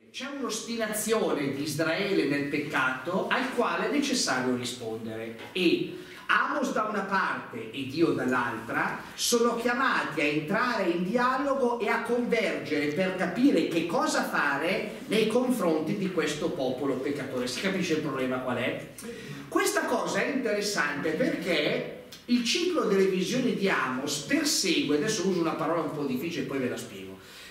C'è un'ostinazione di Israele nel peccato al quale è necessario rispondere, e Amos da una parte e Dio dall'altra sono chiamati a entrare in dialogo e a convergere per capire che cosa fare nei confronti di questo popolo peccatore. Si capisce il problema qual è? Questa cosa è interessante perché il ciclo delle visioni di Amos persegue, adesso uso una parola un po' difficile, poi ve la spiego,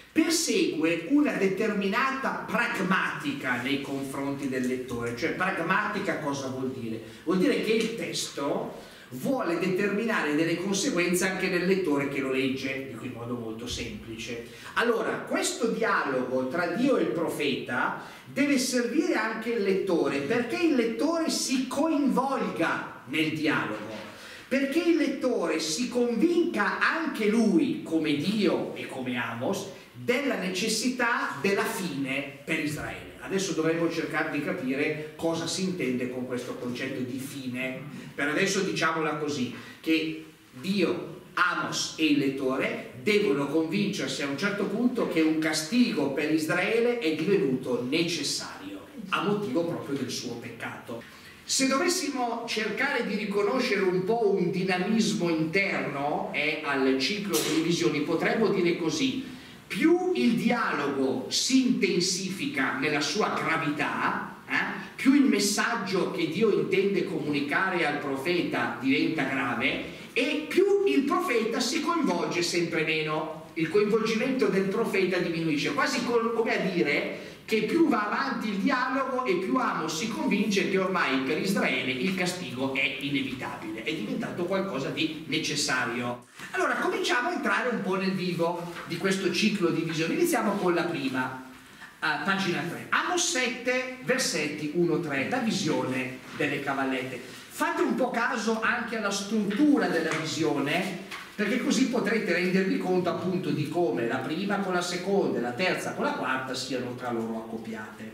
persegue una determinata pragmatica nei confronti del lettore. Cioè, pragmatica cosa vuol dire? Vuol dire che il testo vuole determinare delle conseguenze anche nel lettore che lo legge, in modo molto semplice. Allora, questo dialogo tra Dio e il profeta deve servire anche il lettore, perché il lettore si coinvolga nel dialogo, perché il lettore si convinca anche lui, come Dio e come Amos, della necessità della fine per Israele. Adesso dovremmo cercare di capire cosa si intende con questo concetto di fine. Per adesso diciamola così, che Dio, Amos e il lettore devono convincersi a un certo punto che un castigo per Israele è divenuto necessario, a motivo proprio del suo peccato. Se dovessimo cercare di riconoscere un po' un dinamismo interno al ciclo delle visioni, potremmo dire così: più il dialogo si intensifica nella sua gravità, più il messaggio che Dio intende comunicare al profeta diventa grave e più il profeta si coinvolge sempre meno. Il coinvolgimento del profeta diminuisce, quasi come a dire che più va avanti il dialogo e più Amos si convince che ormai per Israele il castigo è inevitabile, è diventato qualcosa di necessario. Allora cominciamo a entrare un po' nel vivo di questo ciclo di visioni. Iniziamo con la prima, pagina 3, Amos 7, versetti 1-3, la visione delle cavallette. Fate un po' caso anche alla struttura della visione, perché così potrete rendervi conto appunto di come la prima con la seconda e la terza con la quarta siano tra loro accoppiate.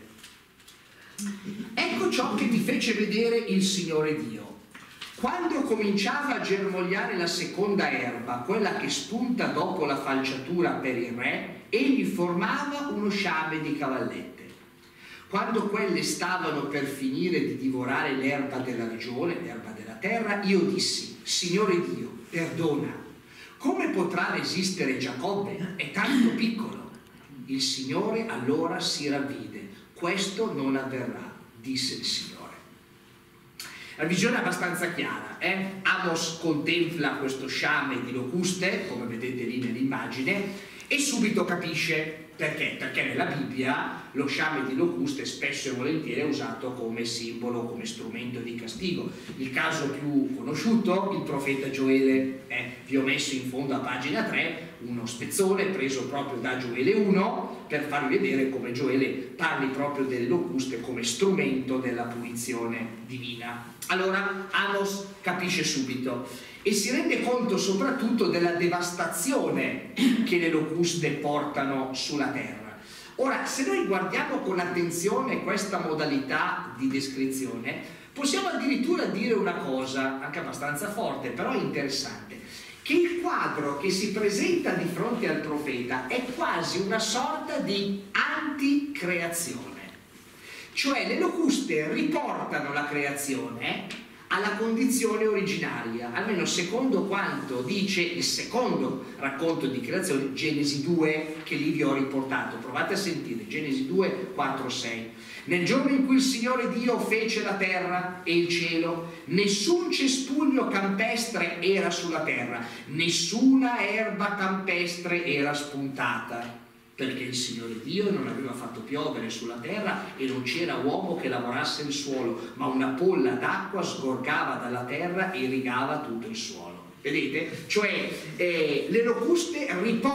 Ecco ciò che mi fece vedere il Signore Dio. Quando cominciava a germogliare la seconda erba, quella che spunta dopo la falciatura per il re, egli formava uno sciame di cavallette. Quando quelle stavano per finire di divorare l'erba della regione, l'erba della terra, io dissi: Signore Dio, perdona. Come potrà resistere Giacobbe? È tanto piccolo. Il Signore allora si ravvide. Questo non avverrà, disse il Signore. La visione è abbastanza chiara. Amos contempla questo sciame di locuste, come vedete lì nell'immagine, e subito capisce perché. Perché nella Bibbia lo sciame di locuste spesso e volentieri è usato come simbolo, come strumento di castigo. Il caso più conosciuto, il profeta Gioele. Vi ho messo in fondo a pagina 3 uno spezzone preso proprio da Gioele 1 per farvi vedere come Gioele parli proprio delle locuste come strumento della punizione divina. Allora Amos capisce subito e si rende conto soprattutto della devastazione che le locuste portano sulla terra. Ora, se noi guardiamo con attenzione questa modalità di descrizione, possiamo addirittura dire una cosa anche abbastanza forte, però interessante, che il quadro che si presenta di fronte al profeta è quasi una sorta di anticreazione. Cioè le locuste riportano la creazione alla condizione originaria, almeno secondo quanto dice il secondo racconto di creazione, Genesi 2, che lì vi ho riportato. Provate a sentire, Genesi 2, 4, 6. Nel giorno in cui il Signore Dio fece la terra e il cielo, nessun cespuglio campestre era sulla terra, nessuna erba campestre era spuntata, perché il Signore Dio non aveva fatto piovere sulla terra e non c'era uomo che lavorasse il suolo, ma una polla d'acqua sgorgava dalla terra e irrigava tutto il suolo. Vedete? Cioè le locuste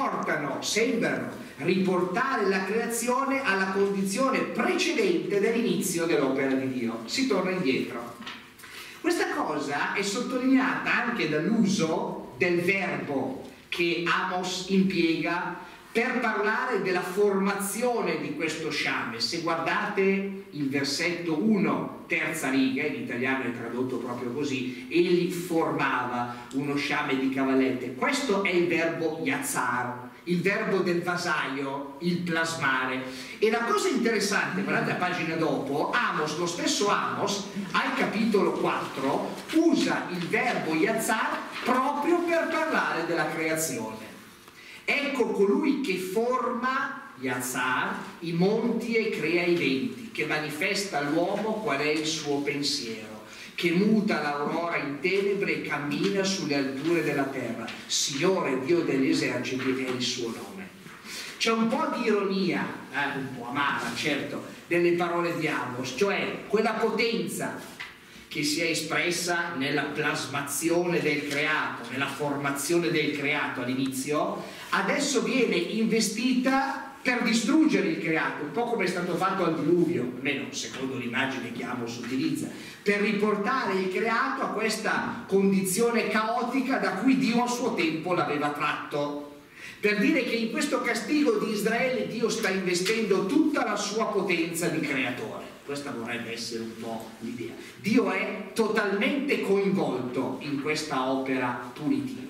sembrano riportare la creazione alla condizione precedente dell'inizio dell'opera di Dio. Si torna indietro. Questa cosa è sottolineata anche dall'uso del verbo che Amos impiega per parlare della formazione di questo sciame. Se guardate il versetto 1, terza riga, in italiano è tradotto proprio così, egli formava uno sciame di cavallette. Questo è il verbo yazzar, il verbo del vasaio, il plasmare. E la cosa interessante, guardate a pagina dopo, Amos, lo stesso Amos, al capitolo 4, usa il verbo yatzar proprio per parlare della creazione. Ecco colui che forma, yatzar, i monti e crea i venti, che manifesta all'uomo qual è il suo pensiero, che muta l'aurora in tenebre e cammina sulle alture della terra. Signore Dio degli eserciti è il suo nome. C'è un po' di ironia, un po' amara certo, nelle parole di Amos, cioè quella potenza che si è espressa nella plasmazione del creato, nella formazione del creato all'inizio, adesso viene investita per distruggere il creato, un po' come è stato fatto al diluvio, almeno secondo l'immagine che Amos utilizza, per riportare il creato a questa condizione caotica da cui Dio a suo tempo l'aveva tratto. Per dire che in questo castigo di Israele Dio sta investendo tutta la sua potenza di creatore. Questa vorrebbe essere un po' l'idea. Dio è totalmente coinvolto in questa opera punitiva.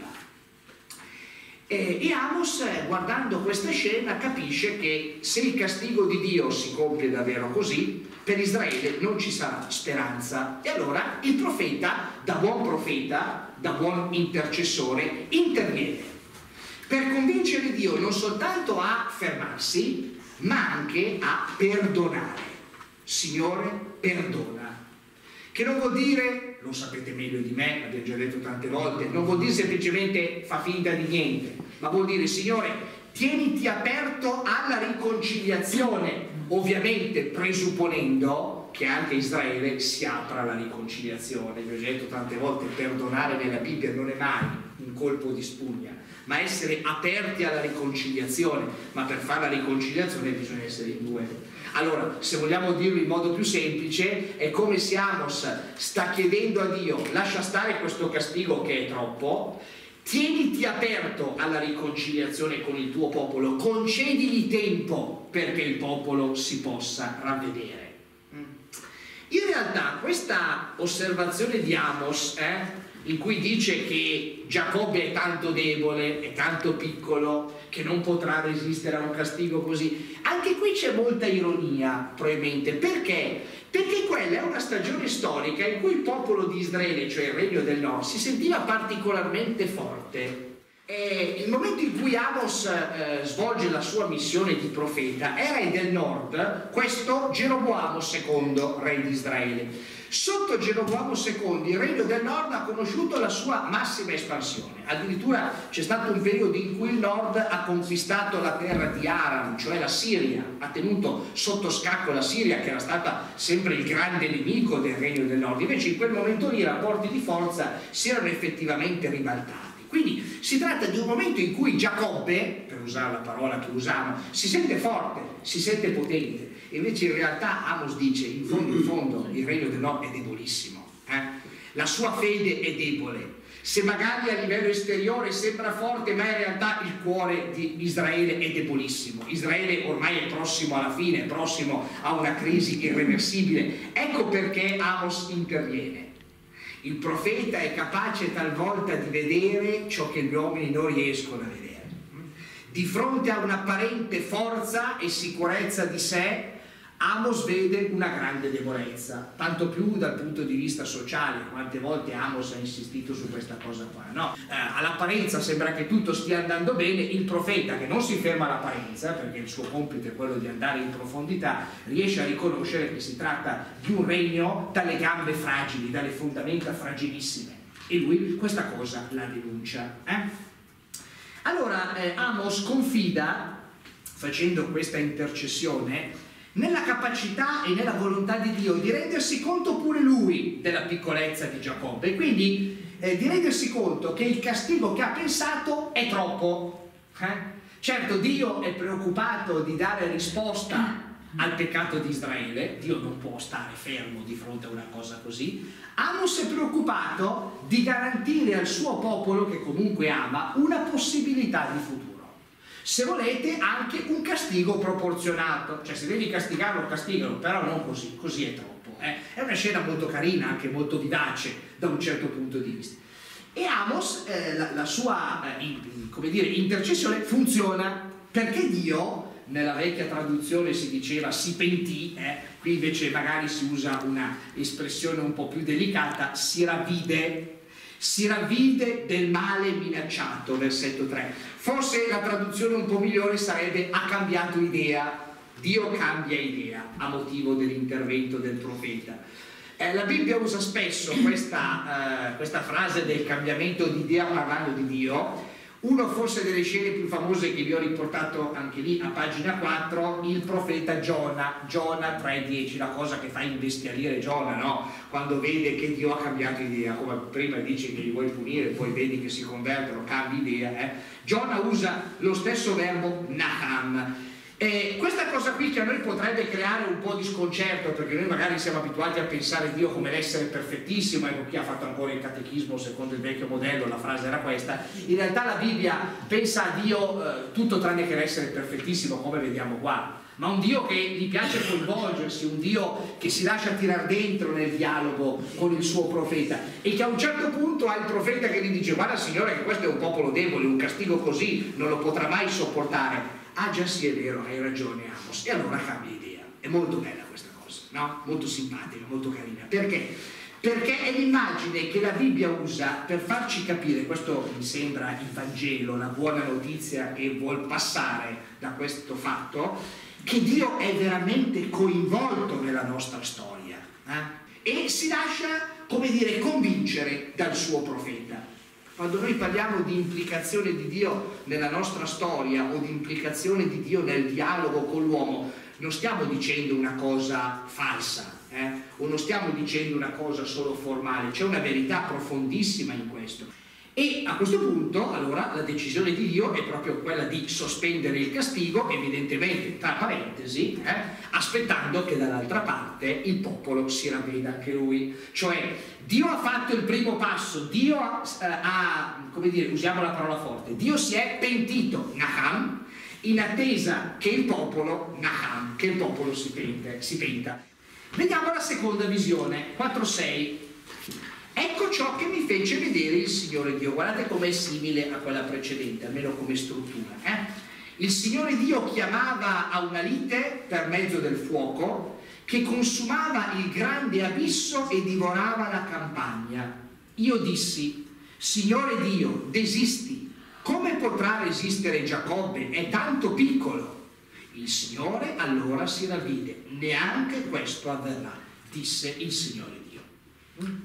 E Amos, guardando questa scena, capisce che se il castigo di Dio si compie davvero così, per Israele non ci sarà speranza. E allora il profeta, da buon intercessore, interviene per convincere Dio non soltanto a fermarsi, ma anche a perdonare. Signore, perdona. Che non vuol dire, lo sapete meglio di me, l'abbiamo già detto tante volte, non vuol dire semplicemente fa finta di niente, ma vuol dire, Signore, tieniti aperto alla riconciliazione, ovviamente presupponendo che anche Israele si apra alla riconciliazione. Vi ho già detto tante volte, perdonare nella Bibbia non è mai un colpo di spugna, ma essere aperti alla riconciliazione. Ma per fare la riconciliazione bisogna essere in due. Allora, se vogliamo dirlo in modo più semplice, è come se Amos sta chiedendo a Dio: lascia stare questo castigo che è troppo, tieniti aperto alla riconciliazione con il tuo popolo, concedili tempo perché il popolo si possa ravvedere. In realtà questa osservazione di Amos, in cui dice che Giacobbe è tanto debole, è tanto piccolo, che non potrà resistere a un castigo così, anche qui c'è molta ironia probabilmente. Perché? Perché quella è una stagione storica in cui il popolo di Israele, cioè il Regno del Nord, si sentiva particolarmente forte. E il momento in cui Amos svolge la sua missione di profeta, è re del Nord questo Geroboamo II, re di Israele. Sotto Geroboamo II il Regno del Nord ha conosciuto la sua massima espansione. Addirittura c'è stato un periodo in cui il Nord ha conquistato la terra di Aram, cioè la Siria, ha tenuto sotto scacco la Siria, che era stata sempre il grande nemico del Regno del Nord. Invece in quel momento lì i rapporti di forza si erano effettivamente ribaltati. Quindi si tratta di un momento in cui Giacobbe, per usare la parola che usavano, si sente forte, si sente potente. E invece in realtà Amos dice, in fondo il Regno del Nord è debolissimo, la sua fede è debole. Se magari a livello esteriore sembra forte, ma in realtà il cuore di Israele è debolissimo. Israele ormai è prossimo alla fine, è prossimo a una crisi irreversibile. Ecco perché Amos interviene. Il profeta è capace talvolta di vedere ciò che gli uomini non riescono a vedere. Di fronte a un'apparente forza e sicurezza di sé, Amos vede una grande debolezza, tanto più dal punto di vista sociale. Quante volte Amos ha insistito su questa cosa qua, no? All'apparenza sembra che tutto stia andando bene, il profeta, che non si ferma all'apparenza, perché il suo compito è quello di andare in profondità, riesce a riconoscere che si tratta di un regno dalle gambe fragili, dalle fondamenta fragilissime, e lui questa cosa la denuncia. Allora Amos confida, facendo questa intercessione, nella capacità e nella volontà di Dio di rendersi conto pure lui della piccolezza di Giacobbe, e quindi di rendersi conto che il castigo che ha pensato è troppo. Certo, Dio è preoccupato di dare risposta al peccato di Israele, Dio non può stare fermo di fronte a una cosa così. Amos è preoccupato di garantire al suo popolo, che comunque ama, una possibilità di futuro. Se volete anche un castigo proporzionato, cioè se devi castigarlo, castigalo, però non così, così è troppo. È una scena molto carina, anche molto vivace da un certo punto di vista. E Amos, la sua come dire, intercessione funziona, perché Dio, nella vecchia traduzione si diceva si pentì, qui invece magari si usa una espressione un po' più delicata, si ravvide del male minacciato, versetto 3. Forse la traduzione un po' migliore sarebbe ha cambiato idea. Dio cambia idea a motivo dell'intervento del profeta. La Bibbia usa spesso questa frase del cambiamento di idea parlando di Dio. Uno forse delle scene più famose che vi ho riportato anche lì a pagina 4, il profeta Giona 3:10, la cosa che fa imbestialire Giona, no? Quando vede che Dio ha cambiato idea, come prima dice che li vuoi punire, poi vedi che si convertono, cambi idea. Giona usa lo stesso verbo naham. Questa cosa qui che a noi potrebbe creare un po' di sconcerto, perché noi magari siamo abituati a pensare a Dio come l'essere perfettissimo, ecco, chi ha fatto ancora il catechismo secondo il vecchio modello, la frase era questa. In realtà la Bibbia pensa a Dio tutto tranne che l'essere perfettissimo, come vediamo qua, ma un Dio che gli piace coinvolgersi, un Dio che si lascia tirar dentro nel dialogo con il suo profeta, e che a un certo punto ha il profeta che gli dice: guarda Signore, che questo è un popolo debole, un castigo così non lo potrà mai sopportare. Ah già, sì, è vero, hai ragione Amos. E allora cambia idea. È molto bella questa cosa, no? Molto simpatica, molto carina. Perché? Perché è l'immagine che la Bibbia usa per farci capire, questo mi sembra il Vangelo, la buona notizia che vuol passare da questo fatto, che Dio è veramente coinvolto nella nostra storia, e si lascia, come dire, convincere dal suo profeta. Quando noi parliamo di implicazione di Dio nella nostra storia o di implicazione di Dio nel dialogo con l'uomo, non stiamo dicendo una cosa falsa, o non stiamo dicendo una cosa solo formale, c'è una verità profondissima in questo. E a questo punto, allora, la decisione di Dio è proprio quella di sospendere il castigo, evidentemente, tra parentesi, aspettando che dall'altra parte il popolo si ravveda anche lui. Cioè, Dio ha fatto il primo passo, Dio ha, come dire, usiamo la parola forte, Dio si è pentito, naham, in attesa che il popolo, naham, che il popolo si penta. Vediamo la seconda visione, 4:6. Ecco ciò che mi fece vedere il Signore Dio. Guardate com'è simile a quella precedente, almeno come struttura. Il Signore Dio chiamava a una lite per mezzo del fuoco che consumava il grande abisso e divorava la campagna. Io dissi: Signore Dio, desisti. Come potrà resistere Giacobbe? È tanto piccolo. Il Signore allora si ravvide. Neanche questo avverrà, disse il Signore Dio.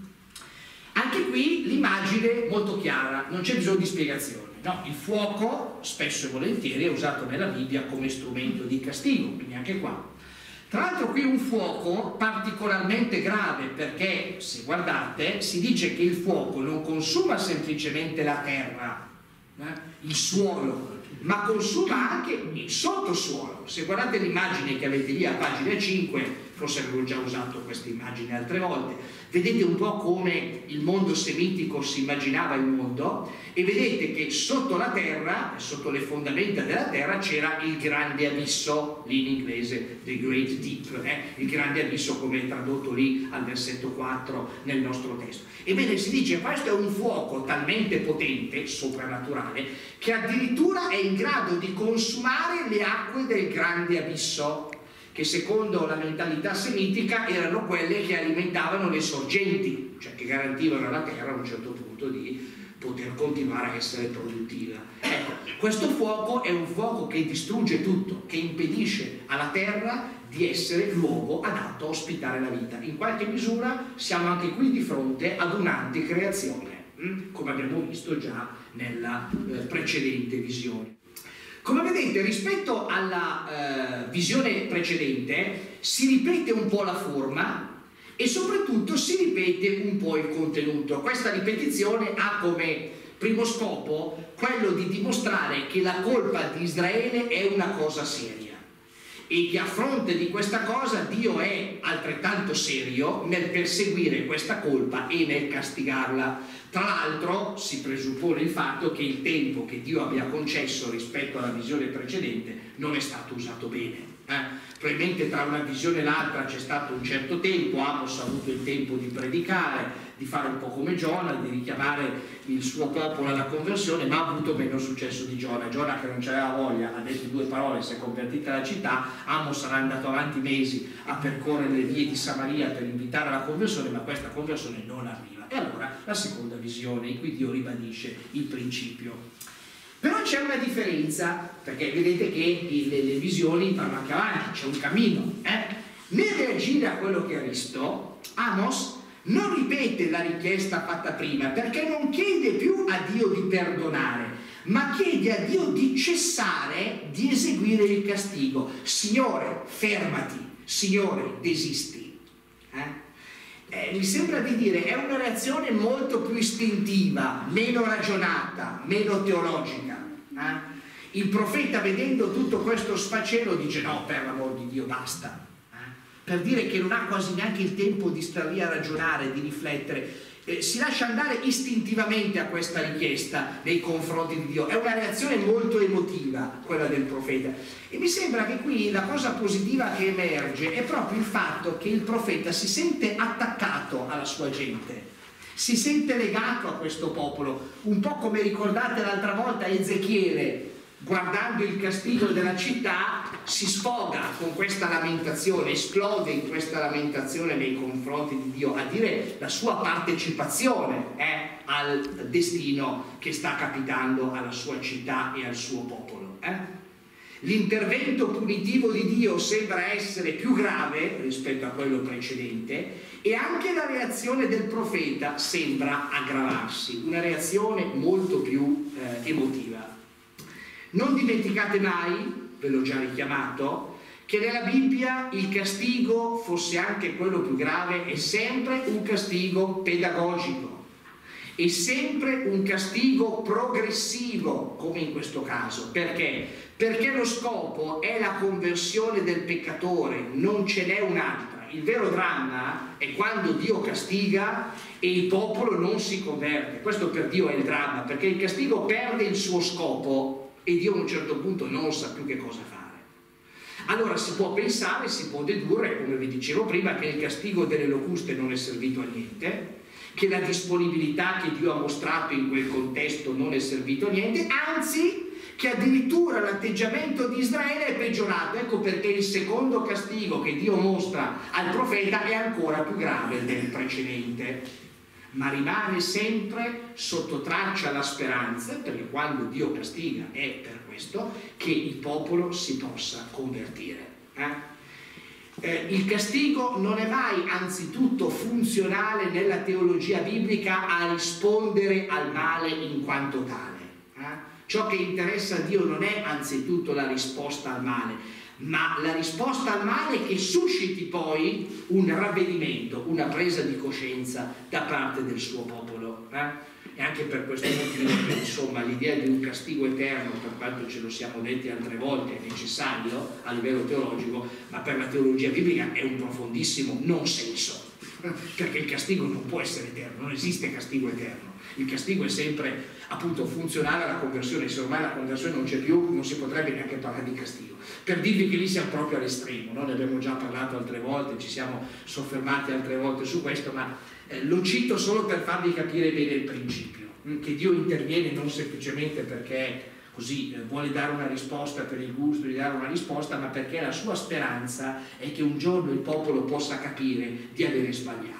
Anche qui l'immagine molto chiara, non c'è bisogno di spiegazione, no? Il fuoco spesso e volentieri è usato nella Bibbia come strumento di castigo, quindi anche qua. Tra l'altro qui un fuoco particolarmente grave, perché se guardate si dice che il fuoco non consuma semplicemente la terra, il suolo, ma consuma anche il sottosuolo. Se guardate l'immagine che avete lì a pagina 5, forse avevo già usato questa immagine altre volte, vedete un po' come il mondo semitico si immaginava il mondo, e vedete che sotto la terra, sotto le fondamenta della terra, c'era il grande abisso, lì in inglese the great deep, il grande abisso come è tradotto lì al versetto 4 nel nostro testo. Ebbene, si dice questo è un fuoco talmente potente, soprannaturale, che addirittura è in grado di consumare le acque del grande abisso, che secondo la mentalità semitica erano quelle che alimentavano le sorgenti, cioè che garantivano alla terra a un certo punto di poter continuare a essere produttiva. Ecco, questo fuoco è un fuoco che distrugge tutto, che impedisce alla terra di essere luogo adatto a ospitare la vita. In qualche misura siamo anche qui di fronte ad un'anticreazione, come abbiamo visto già nella precedente visione. Come vedete, rispetto alla visione precedente si ripete un po' la forma e soprattutto si ripete un po' il contenuto. Questa ripetizione ha come primo scopo quello di dimostrare che la colpa di Israele è una cosa seria e che a fronte di questa cosa Dio è altrettanto serio nel perseguire questa colpa e nel castigarla. Tra l'altro si presuppone il fatto che il tempo che Dio abbia concesso rispetto alla visione precedente non è stato usato bene. Probabilmente tra una visione e l'altra c'è stato un certo tempo, Amos ha avuto il tempo di predicare, di fare un po' come Giona, di richiamare il suo popolo alla conversione, ma ha avuto meno successo di Giona. Giona, che non c'aveva voglia, ha detto 2 parole, si è convertita la città. Amos sarà andato avanti mesi a percorrere le vie di Samaria per invitare alla conversione, ma questa conversione non arriva. E allora la seconda visione, in cui Dio ribadisce il principio. Però c'è una differenza, perché vedete che le visioni vanno anche avanti, c'è un cammino. Nel reagire a quello che ha visto, Amos non ripete la richiesta fatta prima, perché non chiede più a Dio di perdonare, ma chiede a Dio di cessare di eseguire il castigo. Signore, fermati, Signore, desisti. Mi sembra di dire, è una reazione molto più istintiva, meno ragionata, meno teologica. Il profeta, vedendo tutto questo sfacelo, dice no, per l'amor di Dio, basta. Per dire che non ha quasi neanche il tempo di stare lì a ragionare, di riflettere, si lascia andare istintivamente a questa richiesta nei confronti di Dio. È una reazione molto emotiva quella del profeta, e mi sembra che qui la cosa positiva che emerge è proprio il fatto che il profeta si sente attaccato alla sua gente, si sente legato a questo popolo, un po' come ricordate l'altra volta Ezechiele, guardando il castigo della città, si sfoga con questa lamentazione, esplode in questa lamentazione nei confronti di Dio, a dire la sua partecipazione al destino che sta capitando alla sua città e al suo popolo. L'intervento punitivo di Dio sembra essere più grave rispetto a quello precedente, e anche la reazione del profeta sembra aggravarsi, una reazione molto più emotiva. Non dimenticate mai, ve l'ho già richiamato, che nella Bibbia il castigo, fosse anche quello più grave, è sempre un castigo pedagogico, è sempre un castigo progressivo, come in questo caso. Perché? Perché lo scopo è la conversione del peccatore, non ce n'è un'altra. Il vero dramma è quando Dio castiga e il popolo non si converte. Questo per Dio è il dramma, perché il castigo perde il suo scopo e Dio a un certo punto non sa più che cosa fare. Allora si può pensare, si può dedurre, come vi dicevo prima, che il castigo delle locuste non è servito a niente, che la disponibilità che Dio ha mostrato in quel contesto non è servito a niente, anzi che addirittura l'atteggiamento di Israele è peggiorato. Ecco perché il secondo castigo che Dio mostra al profeta è ancora più grave del precedente. Ma rimane sempre sotto traccia la speranza, perché quando Dio castiga è per questo, che il popolo si possa convertire. Il castigo non è mai anzitutto funzionale nella teologia biblica a rispondere al male in quanto tale. Ciò che interessa a Dio non è anzitutto la risposta al male, ma la risposta al male che susciti poi un ravvedimento, una presa di coscienza da parte del suo popolo. E anche per questo motivo, insomma, l'idea di un castigo eterno, per quanto ce lo siamo detti altre volte, è necessario a livello teologico, ma per la teologia biblica è un profondissimo non senso, perché il castigo non può essere eterno, non esiste castigo eterno. Il castigo è sempre appunto funzionale alla conversione. Se ormai la conversione non c'è più, non si potrebbe neanche parlare di castigo. Per dirvi che lì siamo proprio all'estremo, no? Ne abbiamo già parlato altre volte, ci siamo soffermati altre volte su questo, ma lo cito solo per farvi capire bene il principio, che Dio interviene non semplicemente perché così vuole dare una risposta per il gusto di dare una risposta, ma perché la sua speranza è che un giorno il popolo possa capire di avere sbagliato.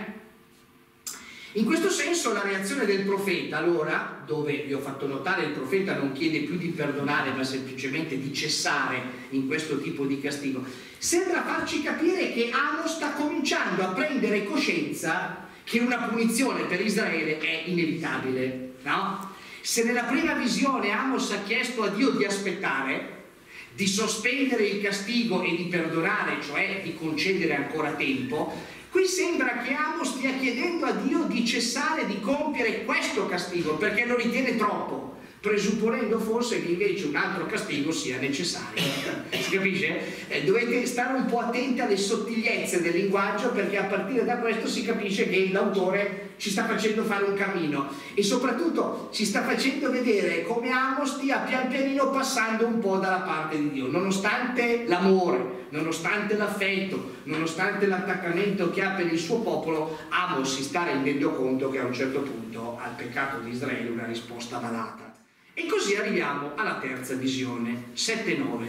In questo senso la reazione del profeta, allora, dove vi ho fatto notare il profeta non chiede più di perdonare ma semplicemente di cessare in questo tipo di castigo, sembra farci capire che Amos sta cominciando a prendere coscienza che una punizione per Israele è inevitabile, no? Se nella prima visione Amos ha chiesto a Dio di aspettare, di sospendere il castigo e di perdonare, cioè di concedere ancora tempo, qui sembra che Amos stia chiedendo a Dio di cessare di compiere questo castigo perché lo ritiene troppo, presupponendo forse che invece un altro castigo sia necessario. Si capisce? Dovete stare un po' attenti alle sottigliezze del linguaggio, perché a partire da questo si capisce che l'autore ci sta facendo fare un cammino e soprattutto ci sta facendo vedere come Amos stia pian pianino passando un po' dalla parte di Dio, nonostante l'amore, nonostante l'affetto, nonostante l'attaccamento che ha per il suo popolo. Amos si sta rendendo conto che a un certo punto al peccato di Israele una risposta va data. E così arriviamo alla terza visione, 7-9.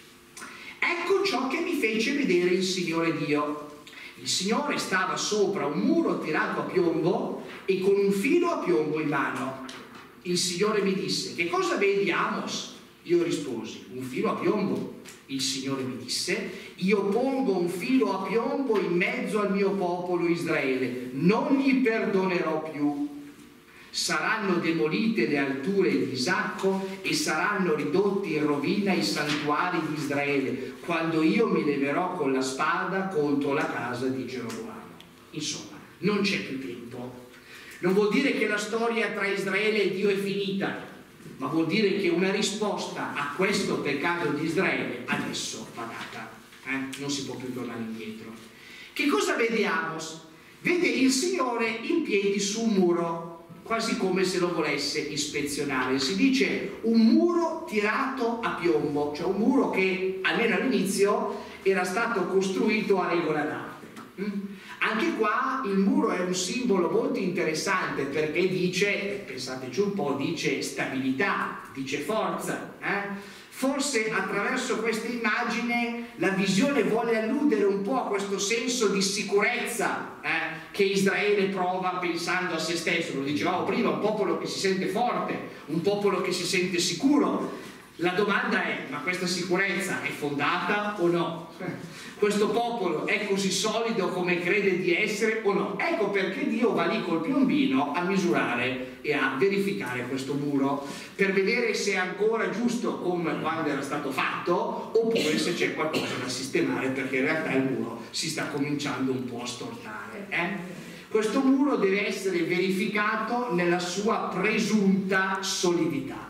Ecco ciò che mi fece vedere il Signore Dio. Il Signore stava sopra un muro tirato a piombo e con un filo a piombo in mano. Il Signore mi disse: che cosa vedi, Amos? Io risposi: un filo a piombo. Il Signore mi disse: io pongo un filo a piombo in mezzo al mio popolo Israele, non gli perdonerò più. Saranno demolite le alture di Isacco e saranno ridotti in rovina i santuari di Israele, quando io mi leverò con la spada contro la casa di Geroboamo. Insomma, non c'è più tempo. Non vuol dire che la storia tra Israele e Dio è finita, ma vuol dire che una risposta a questo peccato di Israele adesso va data. Non si può più tornare indietro. Che cosa vede Amos? Vede il Signore in piedi su un muro, quasi come se lo volesse ispezionare. Si dice un muro tirato a piombo, cioè un muro che almeno all'inizio era stato costruito a regola d'arte. Anche qua il muro è un simbolo molto interessante, perché dice, pensateci un po', dice stabilità, dice forza. Forse attraverso questa immagine la visione vuole alludere un po' a questo senso di sicurezza che Israele prova pensando a se stesso. Lo dicevamo prima, un popolo che si sente forte, un popolo che si sente sicuro. La domanda è: ma questa sicurezza è fondata o no? Questo popolo è così solido come crede di essere o no? Ecco perché Dio va lì col piombino a misurare e a verificare questo muro, per vedere se è ancora giusto come quando era stato fatto, oppure se c'è qualcosa da sistemare, perché in realtà il muro si sta cominciando un po' a stortare. Questo muro deve essere verificato nella sua presunta solidità.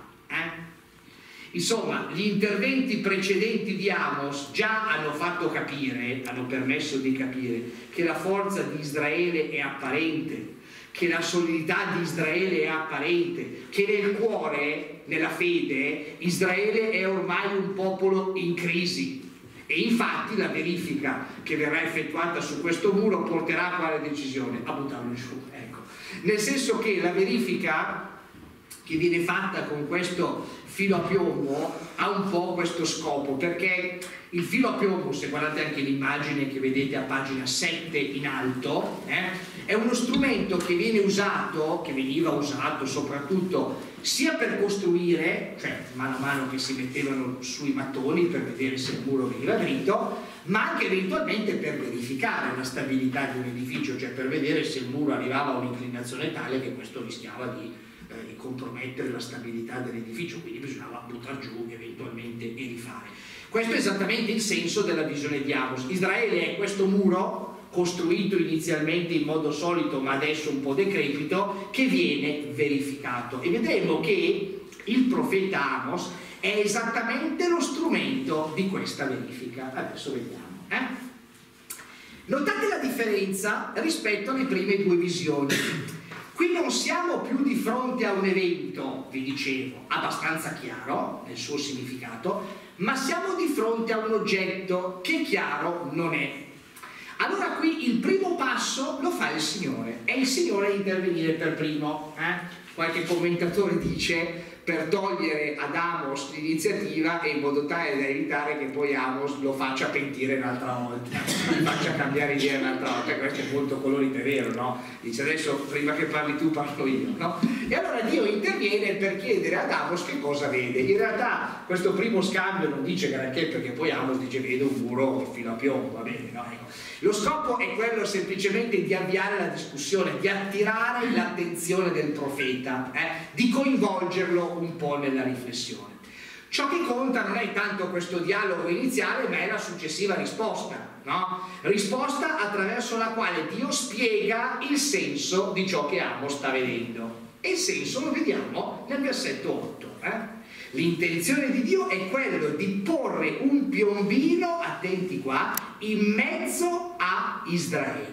Insomma, gli interventi precedenti di Amos già hanno fatto capire, hanno permesso di capire che la forza di Israele è apparente, che la solidità di Israele è apparente, che nel cuore, nella fede, Israele è ormai un popolo in crisi. E infatti la verifica che verrà effettuata su questo muro porterà a quale decisione? A buttarlo giù, ecco. Nel senso che la verifica che viene fatta con questo filo a piombo ha un po' questo scopo, perché il filo a piombo, se guardate anche l'immagine che vedete a pagina 7 in alto, è uno strumento che viene usato, che veniva usato soprattutto sia per costruire, cioè mano a mano che si mettevano sui mattoni per vedere se il muro veniva dritto, ma anche eventualmente per verificare la stabilità di un edificio, cioè per vedere se il muro arrivava a un'inclinazione tale che questo rischiava di compromettere la stabilità dell'edificio, quindi bisognava buttare giù eventualmente e rifare. Questo è esattamente il senso della visione di Amos. Israele è questo muro costruito inizialmente in modo solido ma adesso un po' decrepito, che viene verificato, e vedremo che il profeta Amos è esattamente lo strumento di questa verifica. Adesso vediamo. Notate la differenza rispetto alle prime due visioni. Qui non siamo più di fronte a un evento, vi dicevo, abbastanza chiaro nel suo significato, ma siamo di fronte a un oggetto che chiaro non è. Allora qui il primo passo lo fa il Signore, è il Signore a intervenire per primo. Qualche commentatore dice per togliere ad Amos l'iniziativa e in modo tale da evitare che poi Amos lo faccia pentire un'altra volta, gli faccia cambiare idea un'altra volta. Questo è molto colorito, è vero, no? Dice adesso prima che parli tu parlo io, no? E allora Dio interviene per chiedere ad Amos che cosa vede. In realtà questo primo scambio non dice granché, perché poi Amos dice vede un muro fino a piombo, va bene, no? Ecco. Lo scopo è quello semplicemente di avviare la discussione, di attirare l'attenzione del profeta, di coinvolgerlo un po' nella riflessione. Ciò che conta non è tanto questo dialogo iniziale, ma è la successiva risposta, no? Risposta attraverso la quale Dio spiega il senso di ciò che Amos sta vedendo. E il senso lo vediamo nel versetto 8. L'intenzione di Dio è quello di porre un piombino, attenti qua, in mezzo a Israele.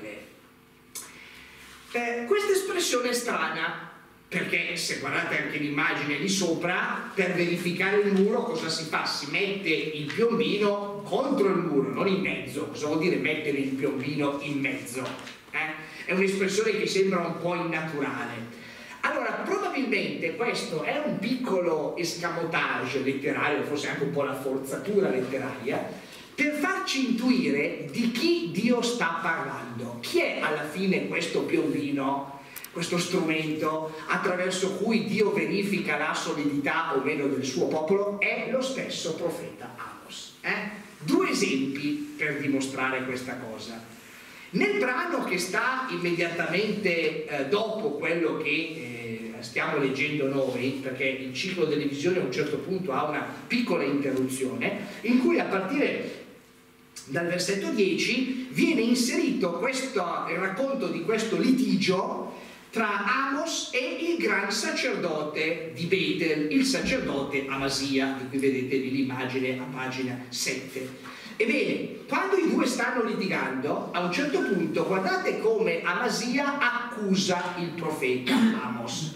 Questa espressione è strana, perché se guardate anche l'immagine lì sopra, per verificare il muro cosa si fa? Si mette il piombino contro il muro, non in mezzo. Cosa vuol dire mettere il piombino in mezzo? È un'espressione che sembra un po' innaturale. Allora, probabilmente questo è un piccolo escamotage letterario, forse anche un po' la forzatura letteraria, per farci intuire di chi Dio sta parlando. Chi è alla fine questo piombino, questo strumento attraverso cui Dio verifica la solidità o meno del suo popolo? È lo stesso profeta Amos. Due esempi per dimostrare questa cosa. Nel brano che sta immediatamente dopo quello che stiamo leggendo noi, perché il ciclo delle visioni a un certo punto ha una piccola interruzione, in cui a partire dal versetto 10 viene inserito il racconto di questo litigio tra Amos e il gran sacerdote di Betel, il sacerdote Amasia, di cui vedete lì l'immagine a pagina 7. Ebbene, quando i due stanno litigando, a un certo punto guardate come Amasia accusa il profeta Amos.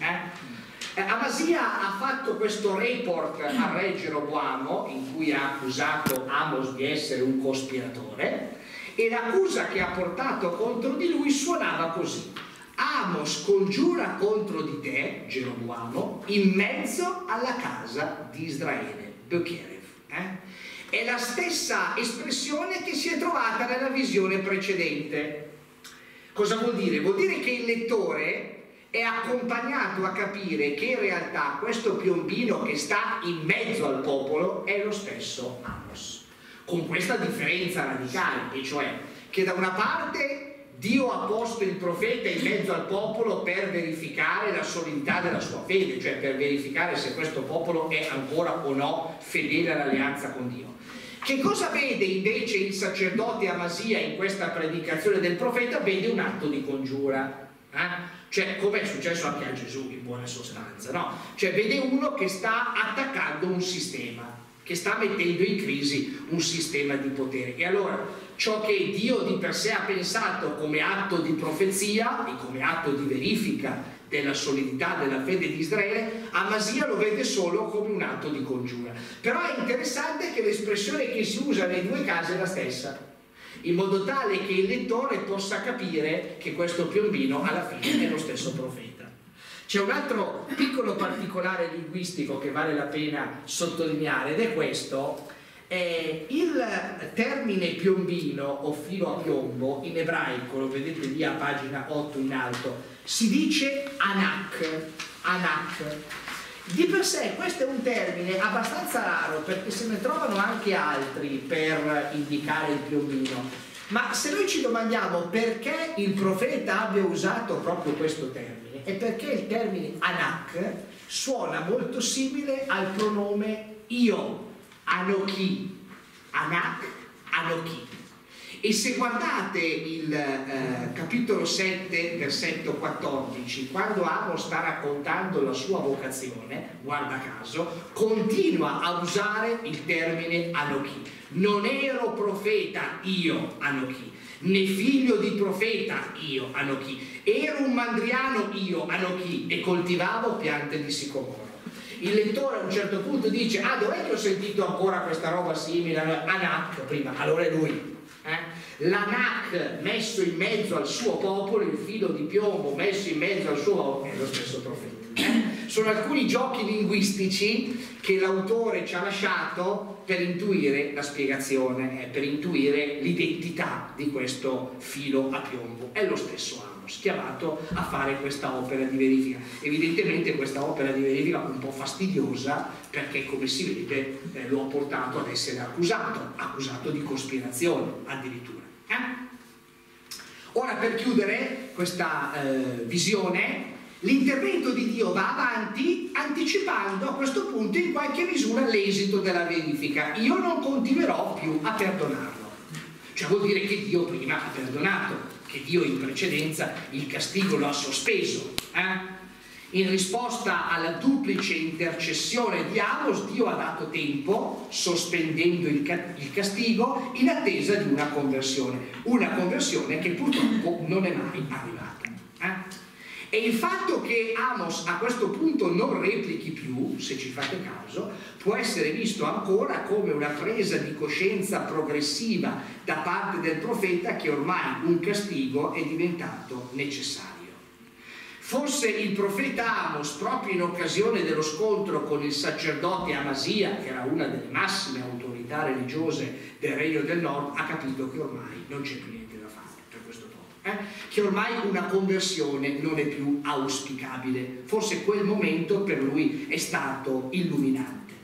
Amasia ha fatto questo report a re Geroboamo in cui ha accusato Amos di essere un cospiratore, e l'accusa che ha portato contro di lui suonava così: Amos congiura contro di te, Geroboamo, in mezzo alla casa di Israele. Becherev. È la stessa espressione che si è trovata nella visione precedente. Cosa vuol dire? Vuol dire che il lettore è accompagnato a capire che in realtà questo piombino che sta in mezzo al popolo è lo stesso Amos, con questa differenza radicale, e cioè che da una parte Dio ha posto il profeta in mezzo al popolo per verificare la solidità della sua fede, cioè per verificare se questo popolo è ancora o no fedele all'alleanza con Dio. Che cosa vede invece il sacerdote Amasia in questa predicazione del profeta? Vede un atto di congiura, cioè come è successo anche a Gesù in buona sostanza, no? Cioè vede uno che sta attaccando un sistema, che sta mettendo in crisi un sistema di potere. E allora ciò che Dio di per sé ha pensato come atto di profezia e come atto di verifica della solidità della fede di Israele, Amasia lo vede solo come un atto di congiura. Però è interessante che l'espressione che si usa nei due casi è la stessa, in modo tale che il lettore possa capire che questo piombino alla fine è lo stesso profeta. C'è un altro piccolo particolare linguistico che vale la pena sottolineare, ed è questo. Il termine piombino o filo a piombo in ebraico, lo vedete lì a pagina 8 in alto, si dice anak. Di per sé questo è un termine abbastanza raro, perché se ne trovano anche altri per indicare il piombino, ma se noi ci domandiamo perché il profeta abbia usato proprio questo termine, è perché il termine anak suona molto simile al pronome io, Anochi, Anak, Anochi. E se guardate il capitolo 7, versetto 14, quando Amos sta raccontando la sua vocazione, guarda caso, continua a usare il termine Anochi. Non ero profeta io, Anochi, né figlio di profeta io, Anochi. Ero un mandriano io, Anochi, e coltivavo piante di sicomoro. Il lettore a un certo punto dice: ah, dov'è che ho sentito ancora questa roba simile? Anak prima, allora è lui. L'Anak messo in mezzo al suo popolo, il filo di piombo messo in mezzo al suo popolo, è lo stesso profeta. Sono alcuni giochi linguistici che l'autore ci ha lasciato per intuire la spiegazione, per intuire l'identità di questo filo a piombo. È lo stesso Amos, chiamato a fare questa opera di verifica. Evidentemente questa opera di verifica è un po' fastidiosa, perché come si vede lo ha portato ad essere accusato di cospirazione addirittura. Ora, per chiudere questa visione, l'intervento di Dio va avanti anticipando a questo punto in qualche misura l'esito della verifica. Io non continuerò più a perdonarlo. Cioè vuol dire che Dio prima ha perdonato, che Dio in precedenza il castigo lo ha sospeso. In risposta alla duplice intercessione di Amos, Dio ha dato tempo, sospendendo il castigo, in attesa di una conversione che purtroppo non è mai arrivata. E il fatto che Amos a questo punto non replichi più, se ci fate caso, può essere visto ancora come una presa di coscienza progressiva da parte del profeta che ormai un castigo è diventato necessario. Forse il profeta Amos, proprio in occasione dello scontro con il sacerdote Amasia, che era una delle massime autorità religiose del Regno del Nord, ha capito che ormai non c'è più niente da fare per questo popolo, che ormai una conversione non è più auspicabile. Forse quel momento per lui è stato illuminante.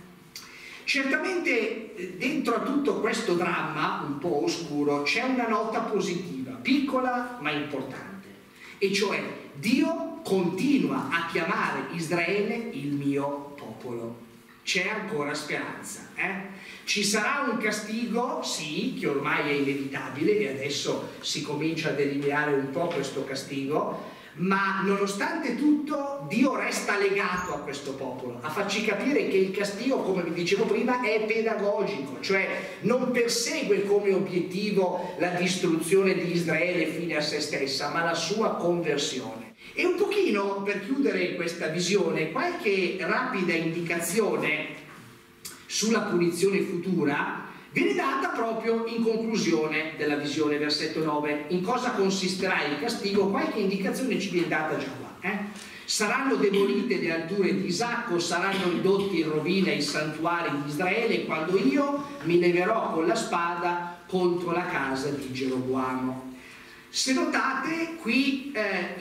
Certamente dentro a tutto questo dramma un po' oscuro c'è una nota positiva, piccola ma importante, e cioè Dio continua a chiamare Israele il mio popolo. C'è ancora speranza. Ci sarà un castigo, sì, che ormai è inevitabile e adesso si comincia ad eliminare un po' questo castigo, ma nonostante tutto Dio resta legato a questo popolo, a farci capire che il castigo, come vi dicevo prima, è pedagogico, cioè non persegue come obiettivo la distruzione di Israele fine a se stessa, ma la sua conversione. E un pochino, per chiudere questa visione, qualche rapida indicazione sulla punizione futura viene data proprio in conclusione della visione, versetto 9. In cosa consisterà il castigo? Qualche indicazione ci viene data già qua. Saranno demolite le alture di Isacco, saranno ridotti in rovina i santuari di Israele, quando io mi leverò con la spada contro la casa di Geroboamo. Se notate, qui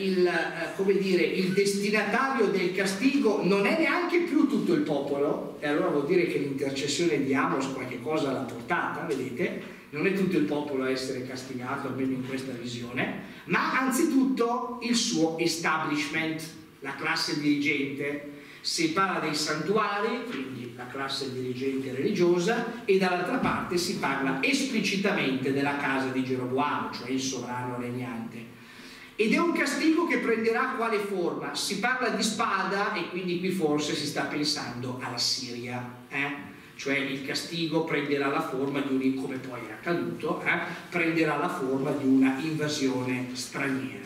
il destinatario del castigo non è neanche più tutto il popolo, e allora vuol dire che l'intercessione di Amos qualche cosa l'ha portata, vedete? Non è tutto il popolo a essere castigato, almeno in questa visione, ma anzitutto il suo establishment, la classe dirigente. Si parla dei santuari, quindi la classe dirigente religiosa, e dall'altra parte si parla esplicitamente della casa di Geroboamo, cioè il sovrano regnante. Ed è un castigo che prenderà quale forma? Si parla di spada e quindi qui forse si sta pensando alla Siria, cioè il castigo prenderà la forma di come poi è accaduto, prenderà la forma di una invasione straniera.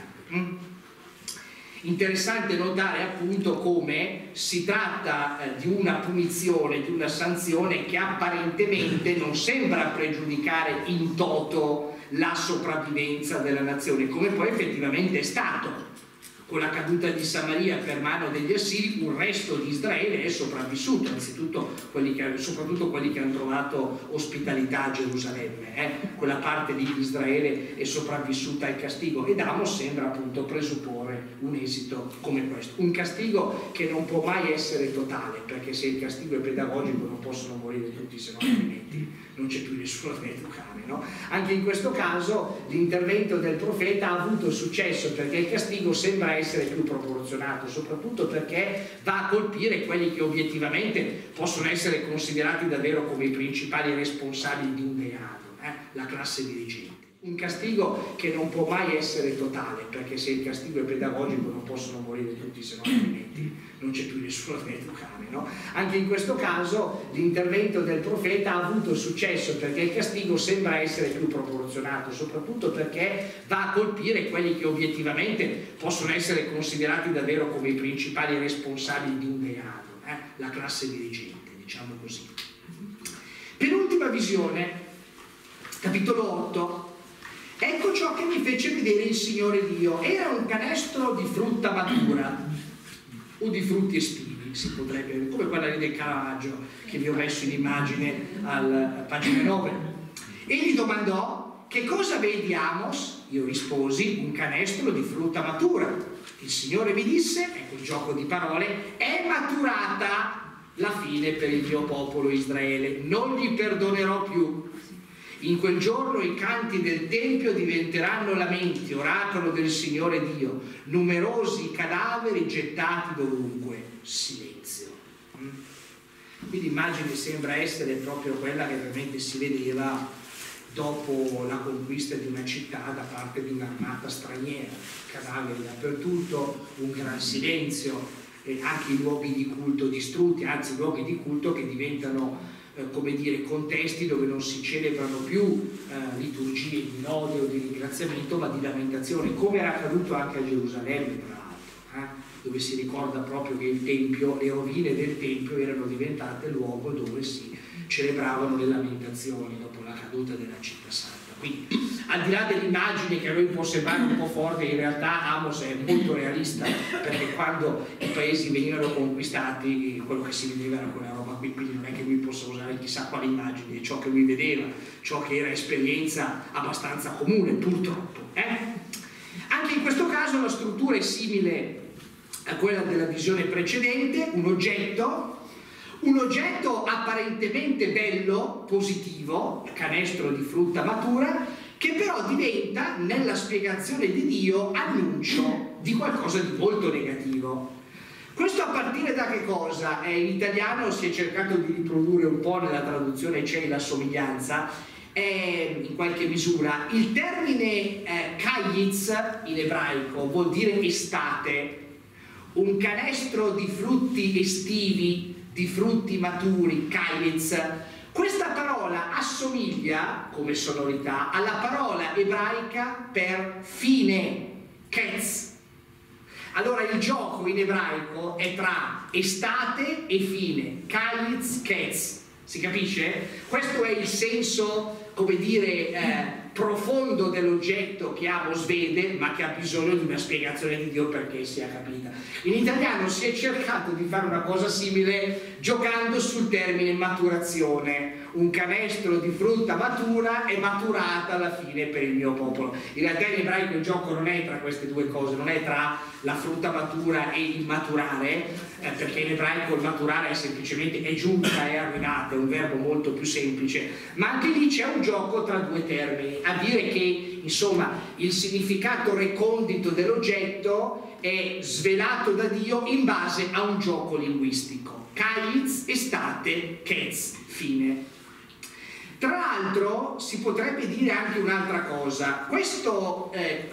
Interessante notare appunto come si tratta di una punizione, di una sanzione che apparentemente non sembra pregiudicare in toto la sopravvivenza della nazione, come poi effettivamente è stato. Con la caduta di Samaria per mano degli Assiri, un resto di Israele è sopravvissuto, anzitutto soprattutto quelli che hanno trovato ospitalità a Gerusalemme. Quella parte di Israele è sopravvissuta al castigo, ed Amos sembra appunto presupporre un esito come questo. Un castigo che non può mai essere totale, perché se il castigo è pedagogico non possono morire tutti, se no altrimenti non c'è più nessuno da educare, no? Anche in questo caso l'intervento del profeta ha avuto successo, perché il castigo sembra essere più proporzionato, soprattutto perché va a colpire quelli che obiettivamente possono essere considerati davvero come i principali responsabili di un degrado, la classe dirigente. Un castigo che non può mai essere totale, perché se il castigo è pedagogico non possono morire tutti, se no altrimenti non c'è più nessuno da educare, no? Anche in questo caso l'intervento del profeta ha avuto successo, perché il castigo sembra essere più proporzionato, soprattutto perché va a colpire quelli che obiettivamente possono essere considerati davvero come i principali responsabili di un degrado, la classe dirigente, diciamo così. Penultima visione, capitolo 8. Ecco ciò che mi fece vedere il Signore Dio. Era un canestro di frutta matura, o di frutti e spini, si potrebbe, come quella lì del Caravaggio che vi ho messo in immagine al pagina 9. Egli domandò: che cosa vedi, Amos? Io risposi: un canestro di frutta matura. Il Signore mi disse, ecco il gioco di parole, è maturata la fine per il mio popolo Israele, non gli perdonerò più. In quel giorno i canti del Tempio diventeranno lamenti, oracolo del Signore Dio, numerosi cadaveri gettati dovunque, silenzio. Quindi l'immagine sembra essere proprio quella che veramente si vedeva dopo la conquista di una città da parte di un'armata straniera, cadaveri dappertutto, un gran silenzio, e anche i luoghi di culto distrutti, anzi luoghi di culto che diventano come dire, contesti dove non si celebrano più liturgie di lode o di ringraziamento, ma di lamentazione, come era accaduto anche a Gerusalemme, tra l'altro, dove si ricorda proprio che il Tempio, le rovine del Tempio erano diventate luogo dove si celebravano le lamentazioni dopo la caduta della città santa. Quindi, al di là dell'immagine che a noi può sembrare un po' forte, in realtà Amos è molto realista, perché quando i paesi venivano conquistati quello che si vedeva era quella roba qui, quindi non è che lui possa usare chissà quale immagine, è ciò che lui vedeva, ciò che era esperienza abbastanza comune, purtroppo. Anche in questo caso la struttura è simile a quella della visione precedente, un oggetto apparentemente bello, positivo, canestro di frutta matura, che però diventa, nella spiegazione di Dio, annuncio di qualcosa di molto negativo. Questo a partire da che cosa? In italiano si è cercato di riprodurre un po' nella traduzione, c'è la somiglianza, in qualche misura. Il termine kayiz in ebraico vuol dire estate, un canestro di frutti estivi, di frutti maturi, kayiz. Questa parola assomiglia, come sonorità, alla parola ebraica per fine, ketz. Allora il gioco in ebraico è tra estate e fine, kayiz, ketz. Si capisce? Questo è il senso, come dire, profondo dell'oggetto che Amos vede, ma che ha bisogno di una spiegazione di Dio perché sia capita. In italiano si è cercato di fare una cosa simile giocando sul termine maturazione. Un canestro di frutta matura è maturata alla fine per il mio popolo. In realtà in ebraico il gioco non è tra queste due cose, non è tra la frutta matura e il maturare, perché in ebraico il maturare è semplicemente è giunta, è arrivata, è un verbo molto più semplice, ma anche lì c'è un gioco tra due termini, a dire che insomma il significato recondito dell'oggetto è svelato da Dio in base a un gioco linguistico. Kayiz, estate, ketz, fine. Tra l'altro si potrebbe dire anche un'altra cosa, questo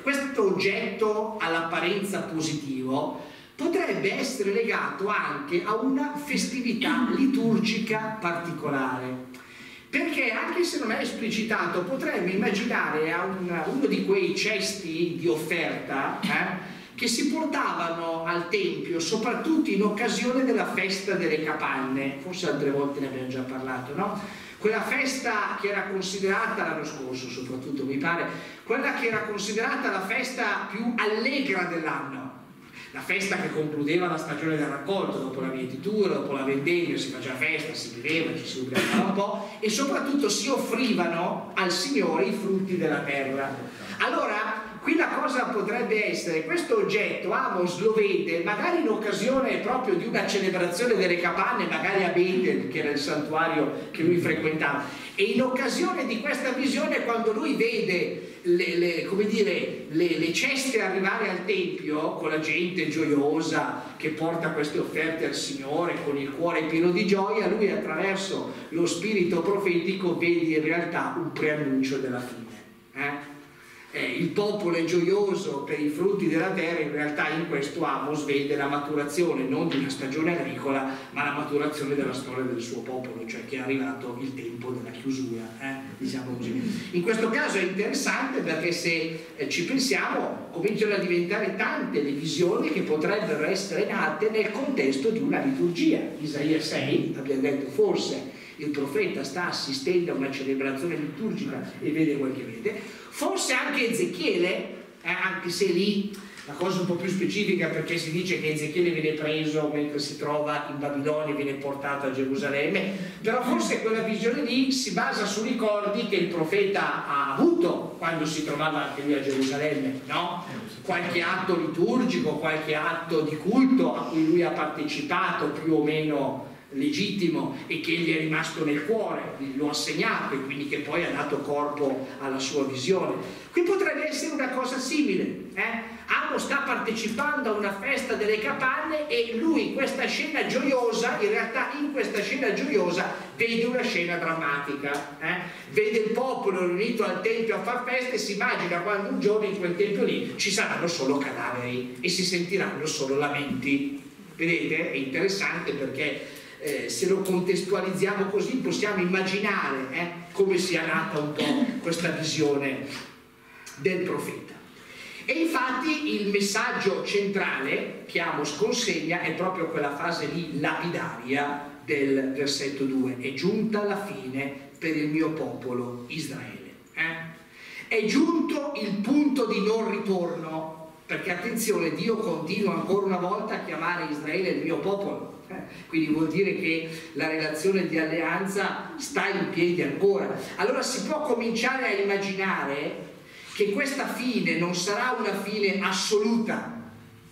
oggetto all'apparenza positivo potrebbe essere legato anche a una festività liturgica particolare, perché anche se non è esplicitato potremmo immaginare a uno di quei cesti di offerta che si portavano al Tempio soprattutto in occasione della festa delle capanne, forse altre volte ne abbiamo già parlato, no? Quella festa che era considerata, l'anno scorso soprattutto mi pare, quella che era considerata la festa più allegra dell'anno, la festa che concludeva la stagione del raccolto, dopo la mietitura, dopo la vendemmia, si faceva festa, si beveva, ci si ubriacava un po' e soprattutto si offrivano al Signore i frutti della terra. Allora, qui la cosa potrebbe essere, questo oggetto Amos lo vede magari in occasione proprio di una celebrazione delle capanne, magari a Bethel, che era il santuario che lui frequentava, e in occasione di questa visione, quando lui vede le ceste arrivare al Tempio con la gente gioiosa che porta queste offerte al Signore con il cuore pieno di gioia, lui attraverso lo spirito profetico vede in realtà un preannuncio della fine. Il popolo è gioioso per i frutti della terra, in realtà in questo Amos vede la maturazione non di una stagione agricola, ma la maturazione della storia del suo popolo, cioè che è arrivato il tempo della chiusura, diciamo così. In questo caso è interessante perché se ci pensiamo cominciano a diventare tante le visioni che potrebbero essere nate nel contesto di una liturgia. Isaia 6, abbiamo detto, forse il profeta sta assistendo a una celebrazione liturgica e vede quel che vede. Forse anche Ezechiele, anche se lì la cosa un po' più specifica, perché si dice che Ezechiele viene preso mentre si trova in Babilonia e viene portato a Gerusalemme, però forse quella visione lì si basa su ricordi che il profeta ha avuto quando si trovava anche lui a Gerusalemme, no? Qualche atto liturgico, qualche atto di culto a cui lui ha partecipato più o meno legittimo e che gli è rimasto nel cuore, lo ha segnato e quindi che poi ha dato corpo alla sua visione. Qui potrebbe essere una cosa simile. Amos Amos sta partecipando a una festa delle capanne e lui questa scena gioiosa, in realtà in questa scena gioiosa vede una scena drammatica, vede il popolo riunito al tempio a far festa e si immagina quando un giorno in quel tempio lì ci saranno solo cadaveri e si sentiranno solo lamenti. Vedete? È interessante perché se lo contestualizziamo così possiamo immaginare come sia nata un po' questa visione del profeta. E infatti il messaggio centrale che Amos consegna è proprio quella fase lì lapidaria del versetto 2: è giunta la fine per il mio popolo Israele. È giunto il punto di non ritorno, perché attenzione, Dio continua ancora una volta a chiamare Israele il mio popolo. Quindi vuol dire che la relazione di alleanza sta in piedi ancora. Allora si può cominciare a immaginare che questa fine non sarà una fine assoluta,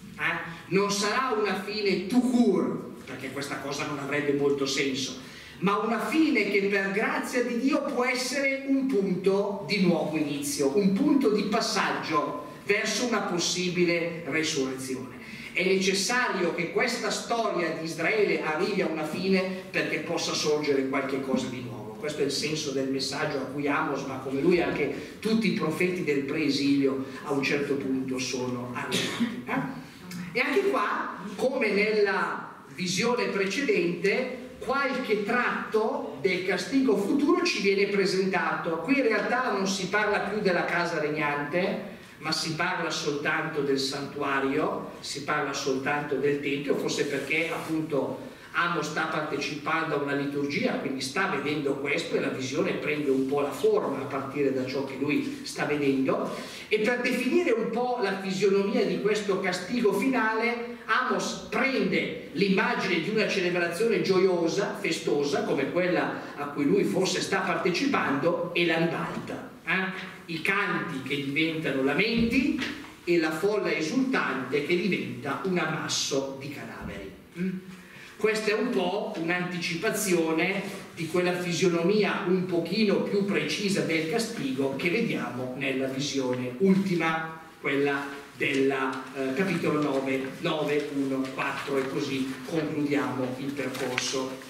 non sarà una fine tout court, perché questa cosa non avrebbe molto senso, ma una fine che per grazia di Dio può essere un punto di nuovo inizio, un punto di passaggio verso una possibile resurrezione. È necessario che questa storia di Israele arrivi a una fine perché possa sorgere qualche cosa di nuovo. Questo è il senso del messaggio a cui Amos, ma come lui anche tutti i profeti del pre-esilio a un certo punto sono arrivati. E anche qua, come nella visione precedente, qualche tratto del castigo futuro ci viene presentato. Qui in realtà non si parla più della casa regnante, ma si parla soltanto del santuario, si parla soltanto del tempio, forse perché appunto Amos sta partecipando a una liturgia, quindi sta vedendo questo e la visione prende un po' la forma a partire da ciò che lui sta vedendo. E per definire un po' la fisionomia di questo castigo finale, Amos prende l'immagine di una celebrazione gioiosa, festosa, come quella a cui lui forse sta partecipando, e la ribalta. I canti che diventano lamenti e la folla esultante che diventa un ammasso di cadaveri. Questa è un po' un'anticipazione di quella fisionomia un pochino più precisa del castigo che vediamo nella visione ultima, quella del capitolo 9, 1, 4, e così concludiamo il percorso.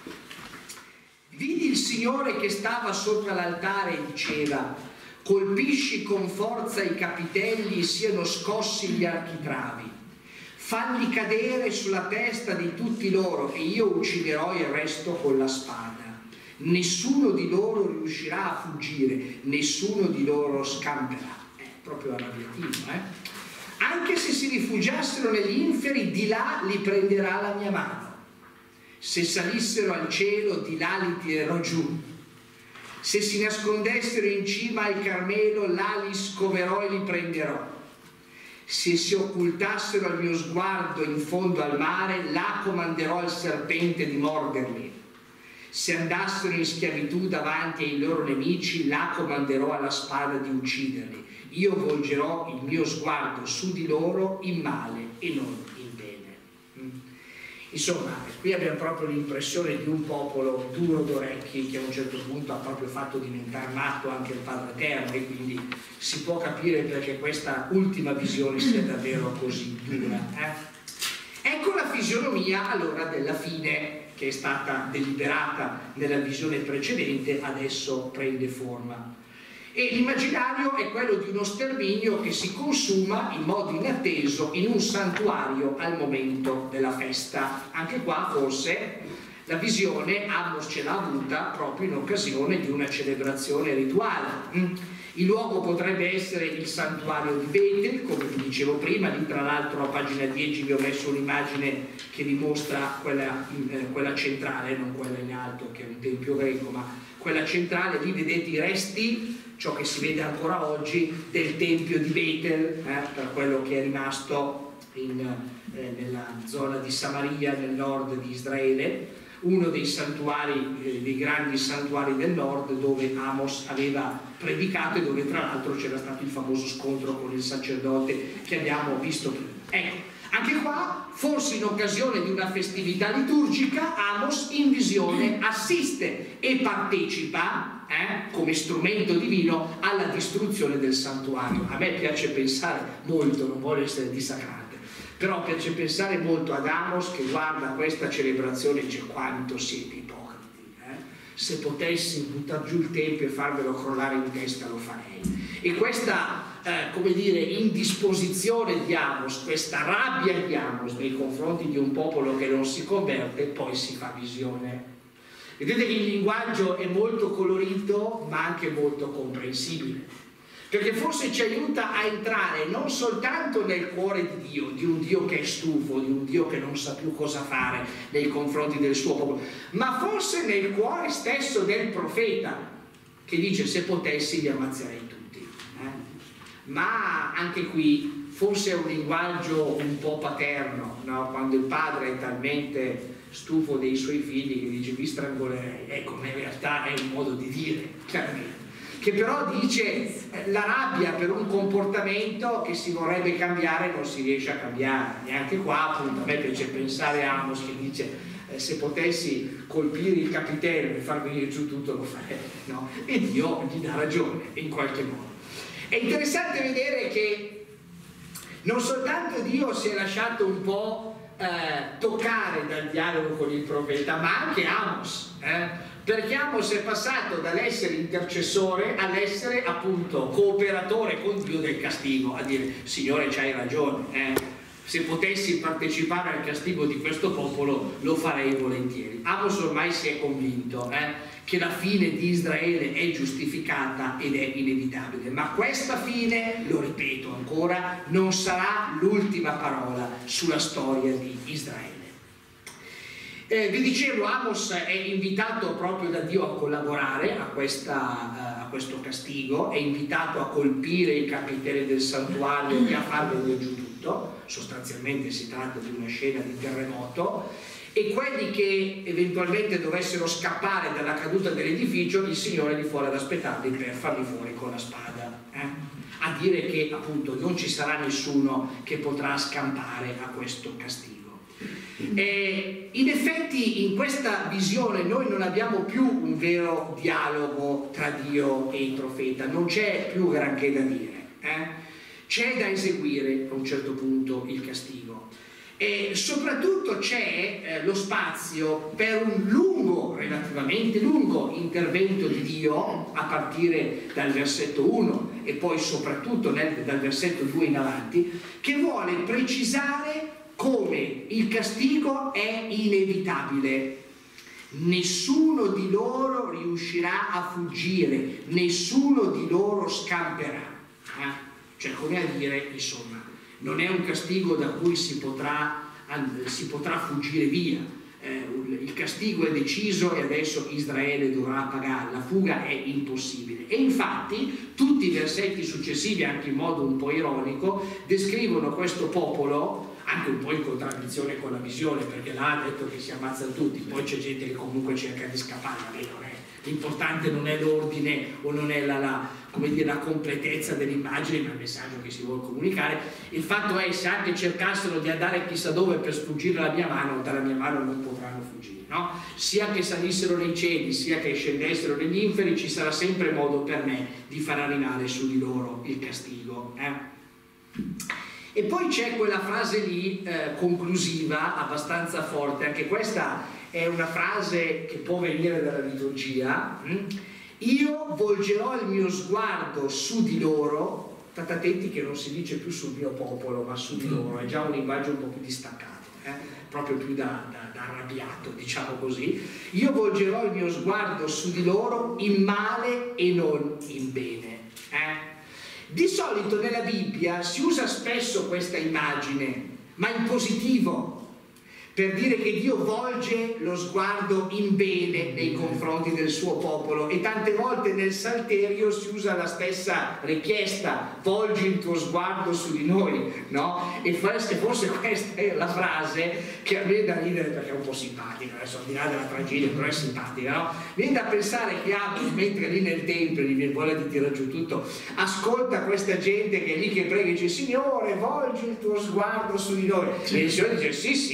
Vidi il Signore che stava sopra l'altare e diceva: colpisci con forza i capitelli e siano scossi gli architravi, falli cadere sulla testa di tutti loro e io ucciderò il resto con la spada. Nessuno di loro riuscirà a fuggire, nessuno di loro scamperà. È proprio arrabbiativo, Anche se si rifugiassero negli inferi, di là li prenderà la mia mano. Se salissero al cielo, di là li tirerò giù. Se si nascondessero in cima al Carmelo, là li scoverò e li prenderò. Se si occultassero al mio sguardo in fondo al mare, là comanderò al serpente di morderli. Se andassero in schiavitù davanti ai loro nemici, là comanderò alla spada di ucciderli. Io volgerò il mio sguardo su di loro in male e non in bene. Insomma, qui abbiamo proprio l'impressione di un popolo duro d'orecchi che a un certo punto ha proprio fatto diventare matto anche il Padre Eterno, e quindi si può capire perché questa ultima visione sia davvero così dura. Ecco la fisionomia allora della fine che è stata deliberata nella visione precedente, adesso prende forma. E l'immaginario è quello di uno sterminio che si consuma in modo inatteso in un santuario al momento della festa. Anche qua forse la visione Amos ce l'ha avuta proprio in occasione di una celebrazione rituale. Il luogo potrebbe essere il santuario di Betel, come vi dicevo prima. Lì tra l'altro a pagina 10 vi ho messo un'immagine che vi mostra quella centrale, non quella in alto che è un tempio greco, ma quella centrale. Lì vedete i resti, ciò che si vede ancora oggi del tempio di Betel, per quello che è rimasto nella zona di Samaria, nel nord di Israele, uno dei santuari, dei grandi santuari del nord dove Amos aveva predicato e dove tra l'altro c'era stato il famoso scontro con il sacerdote che abbiamo visto prima. Ecco, anche qua, forse in occasione di una festività liturgica, Amos in visione assiste e partecipa come strumento divino alla distruzione del santuario. A me piace pensare molto, non voglio essere dissacrante, però piace pensare molto ad Amos che guarda questa celebrazione e dice: quanto siete ipocriti, se potessi buttare giù il tempio e farvelo crollare in testa lo farei. E questa come dire, indisposizione di Amos, questa rabbia di Amos nei confronti di un popolo che non si converte, poi si fa visione. Vedete che il linguaggio è molto colorito ma anche molto comprensibile, perché forse ci aiuta a entrare non soltanto nel cuore di Dio, di un Dio che è stufo, di un Dio che non sa più cosa fare nei confronti del suo popolo, ma forse nel cuore stesso del profeta, che dice: se potessi li ammazzerei tutti. Ma anche qui forse è un linguaggio un po' paterno, no? Quando il padre è talmente stufo dei suoi figli che dice: vi strangolerei. Ecco, ma in realtà è un modo di dire, chiaramente, che però dice la rabbia per un comportamento che si vorrebbe cambiare non si riesce a cambiare. Neanche qua, appunto, a me piace pensare a Amos che dice: se potessi colpire il capitello e far venire giù tutto lo farei, no? E Dio gli dà ragione in qualche modo. È interessante vedere che non soltanto Dio si è lasciato un po' toccare dal dialogo con il profeta, ma anche Amos, perché Amos è passato dall'essere intercessore all'essere appunto cooperatore con Dio del castigo, a dire: Signore, c'hai ragione, se potessi partecipare al castigo di questo popolo lo farei volentieri. Amos ormai si è convinto che la fine di Israele è giustificata ed è inevitabile, ma questa fine, lo ripeto ancora, non sarà l'ultima parola sulla storia di Israele. Vi dicevo, Amos è invitato proprio da Dio a collaborare a questo castigo, è invitato a colpire il capitale del santuario e a far venire giù tutto. Sostanzialmente si tratta di una scena di terremoto, e quelli che eventualmente dovessero scappare dalla caduta dell'edificio, il Signore li fuori ad aspettarli per farli fuori con la spada, a dire che appunto non ci sarà nessuno che potrà scampare a questo castigo. In effetti in questa visione noi non abbiamo più un vero dialogo tra Dio e il profeta, non c'è più granché da dire, c'è da eseguire a un certo punto il castigo. E soprattutto c'è lo spazio per un relativamente lungo intervento di Dio a partire dal versetto 1 e poi soprattutto dal versetto 2 in avanti, che vuole precisare come il castigo è inevitabile. Nessuno di loro riuscirà a fuggire, nessuno di loro scamperà. Cioè, come a dire, insomma, non è un castigo da cui si potrà fuggire via. Il castigo è deciso e adesso Israele dovrà pagare, la fuga è impossibile. E infatti tutti i versetti successivi, anche in modo un po' ironico, descrivono questo popolo anche un po' in contraddizione con la visione, perché là ha detto che si ammazzano tutti, poi c'è gente che comunque cerca di scappare. L'importante non è l'ordine o non è la completezza dell'immagine, ma il messaggio che si vuole comunicare. Il fatto è, se anche cercassero di andare chissà dove per sfuggire dalla mia mano non potranno fuggire, no? Sia che salissero nei cieli, sia che scendessero negli inferi, ci sarà sempre modo per me di far arrivare su di loro il castigo. E poi c'è quella frase lì conclusiva, abbastanza forte, anche questa è una frase che può venire dalla liturgia: io volgerò il mio sguardo su di loro. State attenti che non si dice più sul mio popolo, ma su di loro, è già un linguaggio un po' più distaccato, proprio più da arrabbiato, diciamo così. Io volgerò il mio sguardo su di loro in male e non in bene. Di solito nella Bibbia si usa spesso questa immagine, ma in positivo, per dire che Dio volge lo sguardo in bene nei confronti del suo popolo, e tante volte nel Salterio si usa la stessa richiesta: volgi il tuo sguardo su di noi, no? E forse questa è la frase che a me da ridere, perché è un po' simpatica, adesso al di là della tragedia, però è simpatica, no? Viene da pensare che Amos, mentre lì nel tempio gli viene voglia di tirare giù tutto, ascolta questa gente che è lì che prega e dice: Signore, volgi il tuo sguardo su di noi, e il Signore dice: sì, lo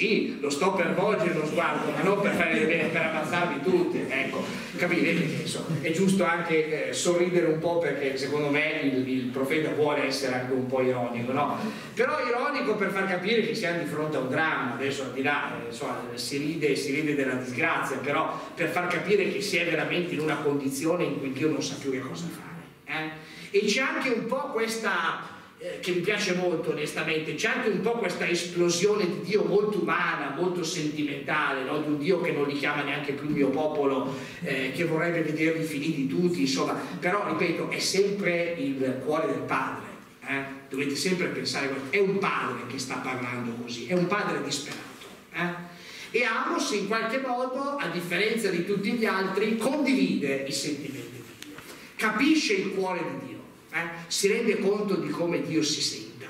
lo sto per volgere lo sguardo, ma non per ammazzarvi tutti, ecco, capite? Insomma, è giusto anche sorridere un po', perché secondo me il profeta vuole essere anche un po' ironico, no? Però ironico per far capire che siamo di fronte a un dramma. Adesso al di là, insomma, si ride della disgrazia, però per far capire che si è veramente in una condizione in cui Dio non sa più che cosa fare, E c'è anche un po' questa, che mi piace molto onestamente, c'è anche un po' questa esplosione di Dio molto umana, molto sentimentale, no? Di un Dio che non li chiama neanche più il mio popolo, che vorrebbe vederli finiti tutti, insomma. Però ripeto, è sempre il cuore del Padre, dovete sempre pensare, è un padre che sta parlando così, è un padre disperato, E Amos in qualche modo, a differenza di tutti gli altri, condivide i sentimenti di Dio, capisce il cuore di Dio, si rende conto di come Dio si senta.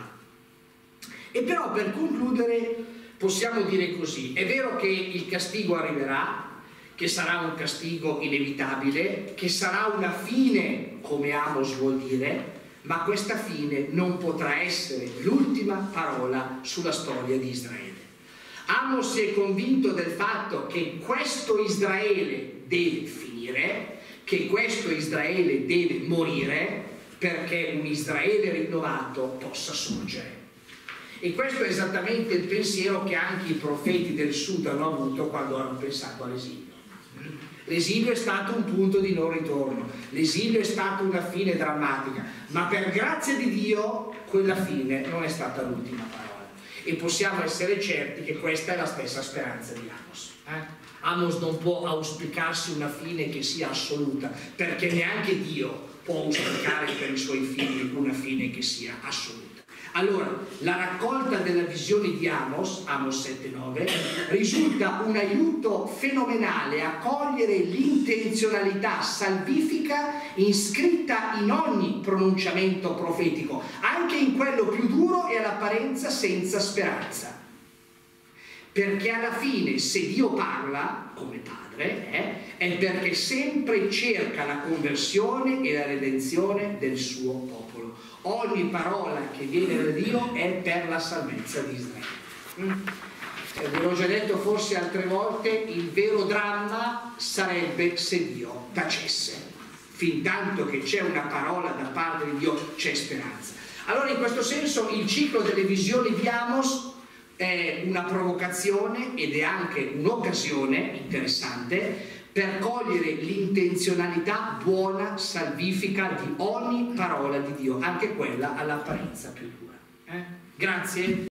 E però, per concludere, possiamo dire così: è vero che il castigo arriverà, che sarà un castigo inevitabile, che sarà una fine, come Amos vuol dire, ma questa fine non potrà essere l'ultima parola sulla storia di Israele. Amos è convinto del fatto che questo Israele deve finire, che questo Israele deve morire, perché un Israele rinnovato possa sorgere. E questo è esattamente il pensiero che anche i profeti del sud hanno avuto quando hanno pensato all'esilio. L'esilio è stato un punto di non ritorno, l'esilio è stata una fine drammatica, ma per grazia di Dio quella fine non è stata l'ultima parola. E possiamo essere certi che questa è la stessa speranza di Amos. Amos non può auspicarsi una fine che sia assoluta, perché neanche Dio può auspicare per i suoi figli una fine che sia assoluta. Allora, la raccolta della visione di Amos, Amos 7,9, risulta un aiuto fenomenale a cogliere l'intenzionalità salvifica iscritta in ogni pronunciamento profetico, anche in quello più duro e all'apparenza senza speranza. Perché alla fine, se Dio parla, come Padre, è perché sempre cerca la conversione e la redenzione del suo popolo. Ogni parola che viene da Dio è per la salvezza di Israele. Ve l'ho già detto forse altre volte, il vero dramma sarebbe se Dio tacesse. Fin tanto che c'è una parola da parte di Dio c'è speranza. Allora, in questo senso, il ciclo delle visioni di Amos è una provocazione ed è anche un'occasione interessante per cogliere l'intenzionalità buona, salvifica di ogni parola di Dio, anche quella all'apparenza più dura. Grazie.